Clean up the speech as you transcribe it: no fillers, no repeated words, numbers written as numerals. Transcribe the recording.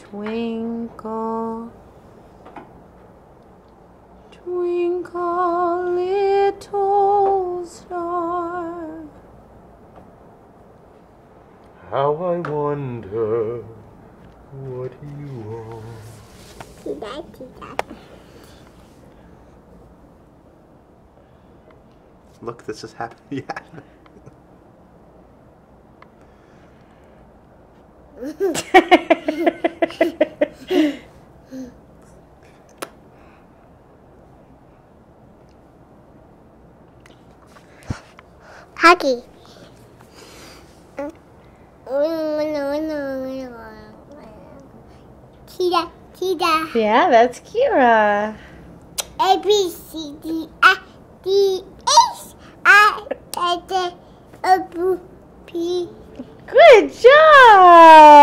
Twinkle, twinkle, little star. How I wonder what you are. Look, this just happened. Yeah. Hockey. Keira. Yeah, that's Keira. A B C D F D H I J K L M N O P. Good job!